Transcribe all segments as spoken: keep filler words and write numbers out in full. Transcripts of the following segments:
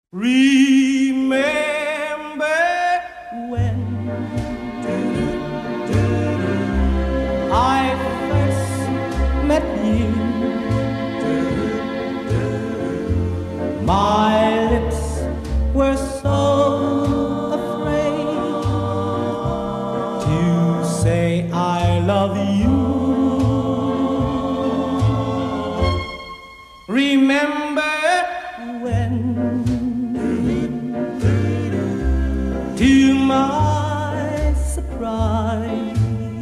Remember when I first met you, my lips were so afraid to say I love you. Remember when, to my surprise,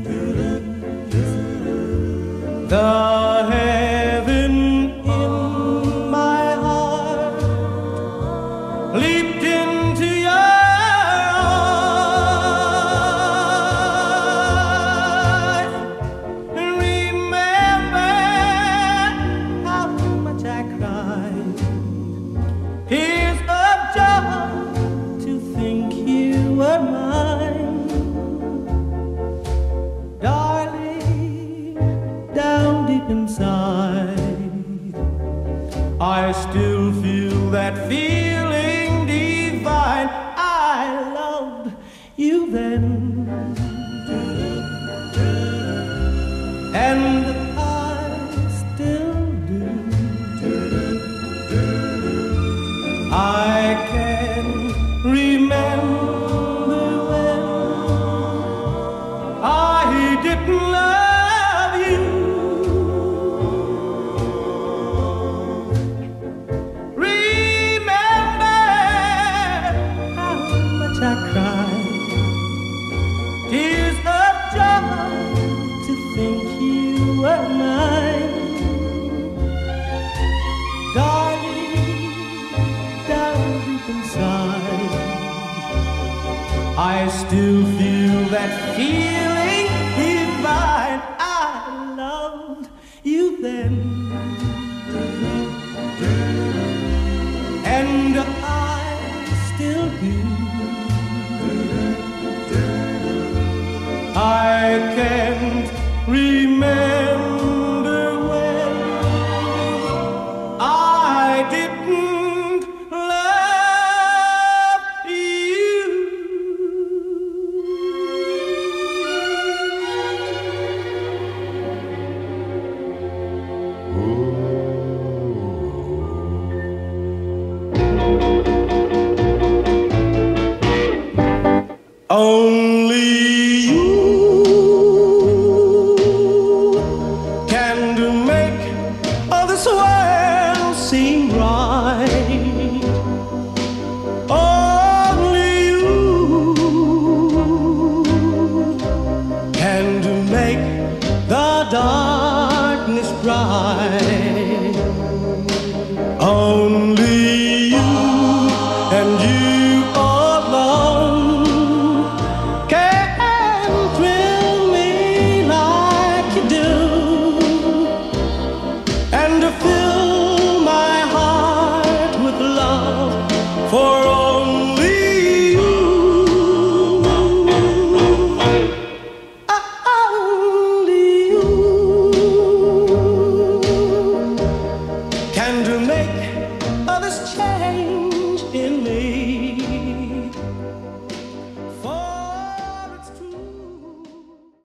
the heaven in my heart leaped into your eyes. Remember how much I cried, tears of joy to think you were mine. Darling, down deep inside, I still feel that feeling divine. I loved you then, and I still do. I can remember when I didn't love you. Remember how much I cried, tears of joy to think you were mine. Darling, down deep inside, I still feel that feeling divine. I loved you then, and I still do. I can't remember when I didn't love you. Oh,